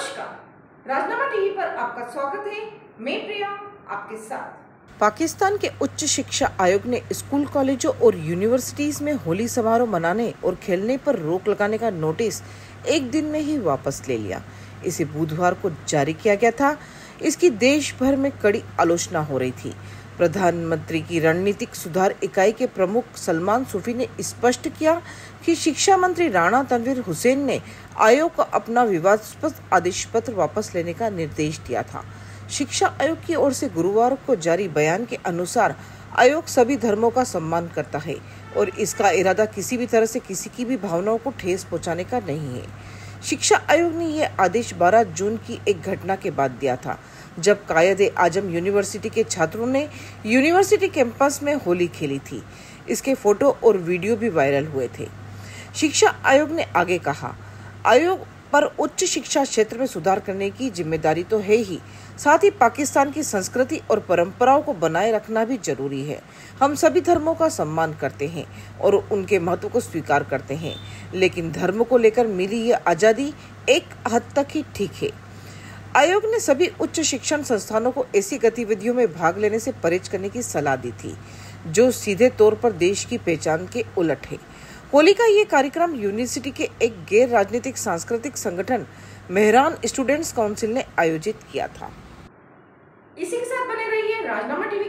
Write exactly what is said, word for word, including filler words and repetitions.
नमस्कार, राजनामा टीवी पर आपका स्वागत है। मैं प्रिया आपके साथ। पाकिस्तान के उच्च शिक्षा आयोग ने स्कूल, कॉलेजों और यूनिवर्सिटीज में होली समारोह मनाने और खेलने पर रोक लगाने का नोटिस एक दिन में ही वापस ले लिया। इसे बुधवार को जारी किया गया था। इसकी देश भर में कड़ी आलोचना हो रही थी। प्रधानमंत्री की रणनीतिक सुधार इकाई के प्रमुख सलमान सूफी ने स्पष्ट किया कि शिक्षा मंत्री राणा तनवीर हुसैन ने आयोग को अपना विवादास्पद आदेश पत्र वापस लेने का निर्देश दिया था। शिक्षा आयोग की ओर से गुरुवार को जारी बयान के अनुसार आयोग सभी धर्मों का सम्मान करता है और इसका इरादा किसी भी तरह से किसी की भी भावनाओं को ठेस पहुंचाने का नहीं है। शिक्षा आयोग ने यह आदेश बारह जून की एक घटना के बाद दिया था, जब कायदे आजम यूनिवर्सिटी के छात्रों ने यूनिवर्सिटी कैंपस में होली खेली थी। इसके फोटो और वीडियो भी वायरल हुए थे। शिक्षा आयोग ने आगे कहा, आयोग पर उच्च शिक्षा क्षेत्र में सुधार करने की जिम्मेदारी तो है ही, साथ ही पाकिस्तान की संस्कृति और परंपराओं को बनाए रखना भी जरूरी है। हम सभी धर्मों का सम्मान करते हैं और उनके महत्व को स्वीकार करते हैं, लेकिन धर्म को लेकर मिली ये आज़ादी एक हद तक ही ठीक है। आयोग ने सभी उच्च शिक्षण संस्थानों को ऐसी गतिविधियों में भाग लेने से परहेज करने की सलाह दी थी, जो सीधे तौर पर देश की पहचान के उलट है। होली का ये कार्यक्रम यूनिवर्सिटी के एक गैर राजनीतिक सांस्कृतिक संगठन मेहरान स्टूडेंट्स काउंसिल ने आयोजित किया था। इसी के साथ बने रहिए राजनामा टीवी।